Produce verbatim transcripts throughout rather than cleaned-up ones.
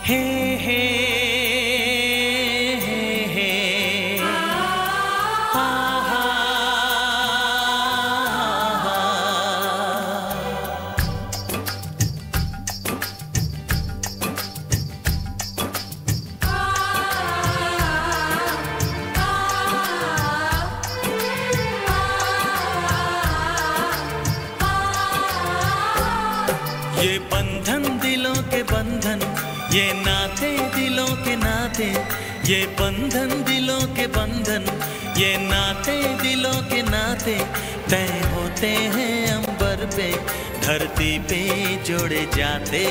हे हे हे हे हा हा ये बंधन दिलों के बंधन, ये नाते दिलों के नाते, ये बंधन दिलों के बंधन, ये नाते दिलों के नाते तय होते हैं अंबर पे, धरती पे जोड़े जाते।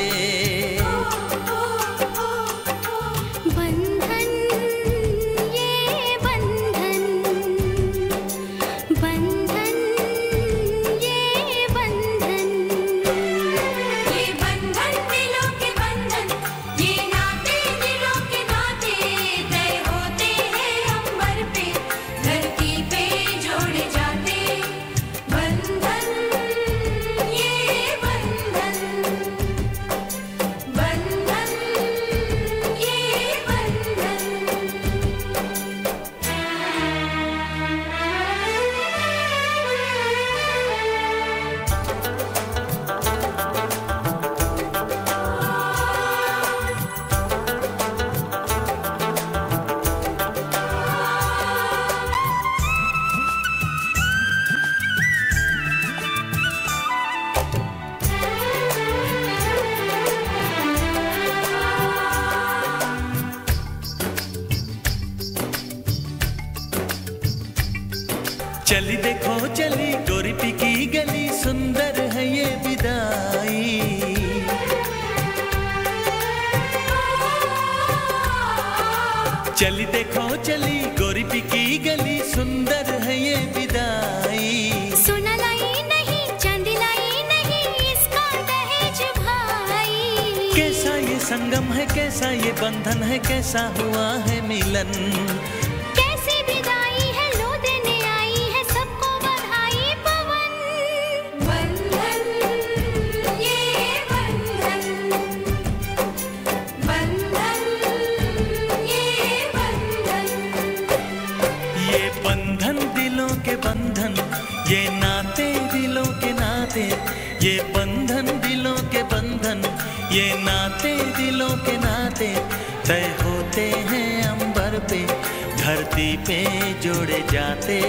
चली देखो चली गोरी पी की गली, सुंदर है ये विदाई। चली देखो चली गोरी पी की गली, सुंदर है ये विदाई। सोना लाई नहीं चांदी लाई नहीं, इसका दहेज भाई। कैसा ये संगम है, कैसा ये बंधन है, कैसा हुआ है मिलन। ये नाते दिलों के नाते, ये बंधन दिलों के बंधन, ये नाते दिलों के नाते तय होते हैं अंबर पे, धरती पे जोड़े जाते।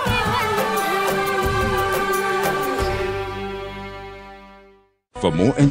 For more